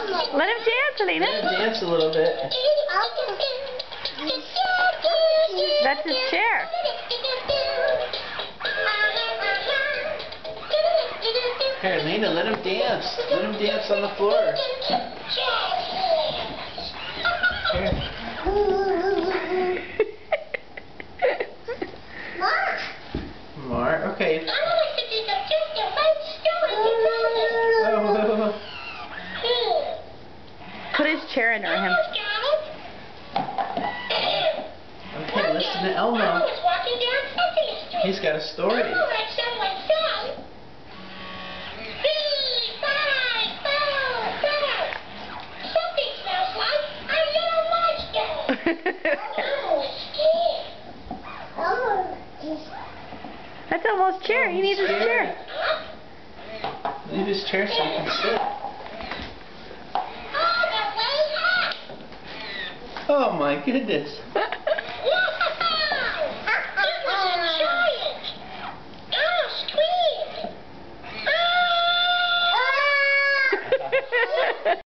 Let him dance, Elena. Let him dance a little bit. That's his chair. Here, Elena, let him dance. Let him dance on the floor. Here. More? Okay. Oh. Put his chair under him. Okay, listen to Elmo. He's got a story. That's Elmo's chair. He needs his chair. Leave his chair so he can sit. Oh my goodness.